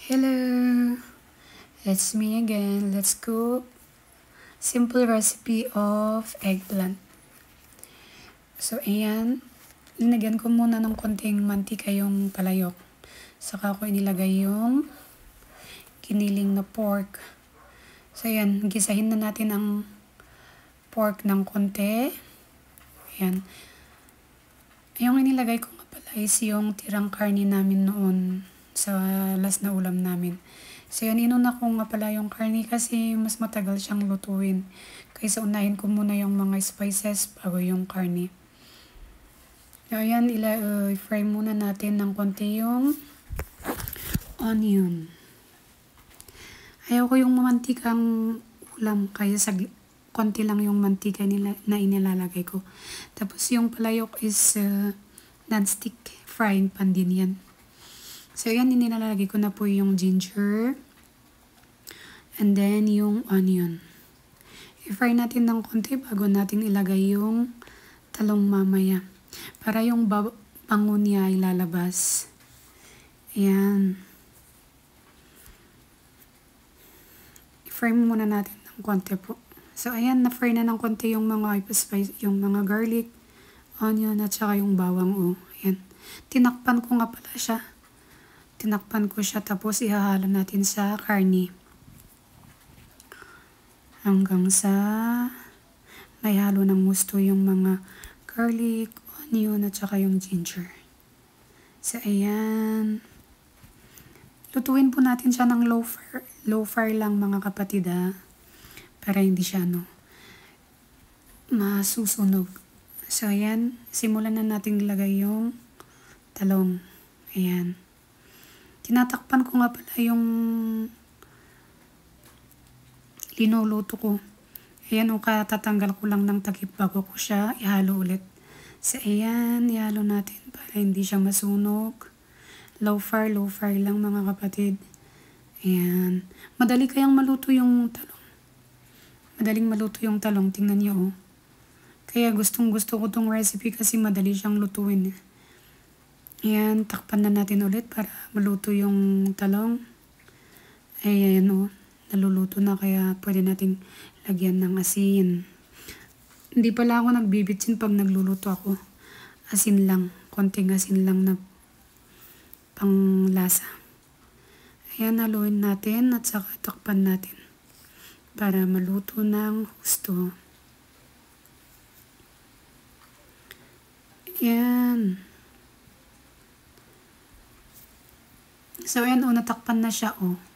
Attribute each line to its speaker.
Speaker 1: Hello, it's me again. Let's cook simple recipe of eggplant. So, ayan. Linagyan ko muna ng konting mantika yung palayok. Saka ko inilagay yung kiniling na pork. So, ayan. Gisahin na natin ang pork ng konti. Ayan. Yung inilagay ko nga pala is yung tirang karni namin noon sa last na ulam namin. So yan, inuna ko nga pala yung karni kasi mas matagal siyang lutuin. Kaysa unahin ko muna yung mga spices bago yung karni. So ayan, i-fry muna natin ng konti yung onion. Ayaw ko yung mamantikang ulam kaya konti lang yung mantika na inilalagay ko. Tapos yung palayok is non-stick frying pan din yan. So, yan, nilalagay ko na po yung ginger. And then, yung onion. I-fry natin ng konti bago natin ilagay yung talong mamaya. Para yung bango niya ay lalabas. Ayan. I-fry muna natin ng konti po. So, ayan, na-fry na ng konti yung mga spice, yung mga garlic, onion, at saka yung bawang. Oh, ayan. Tinakpan ko nga pala siya. Tinakpan ko siya tapos ihahalo natin sa karni. Hanggang sa may halo ng gusto yung mga garlic, onion at saka yung ginger. So ayan. Lutuin po natin siya ng low fire lang mga kapatid para hindi siya masusunog. So ayan, simulan na natin ilagay yung talong. Ayan. Tinatakpan ko nga pala yung linuluto ko. Ayan, katatanggal ko lang ng takip bago ko siya ihalo ulit. So, ayan, ihalo natin para hindi siya masunog. Low fire lang mga kapatid. Ayan. Madali kayang maluto yung talong. Madaling maluto yung talong. Tingnan niyo, oh. Kaya gustong gusto ko tong recipe kasi madali siyang lutuin. Ayan, takpan na natin ulit para maluto yung talong. Ayan o, naluluto na kaya pwede natin lagyan ng asin. Hindi pala ako nagbibitsin pag nagluluto ako. Asin lang, konting asin lang na panglasa. Ayan, haluin natin at saka takpan natin para maluto ng husto. Ayan. So, ayan, natakpan na siya, oh.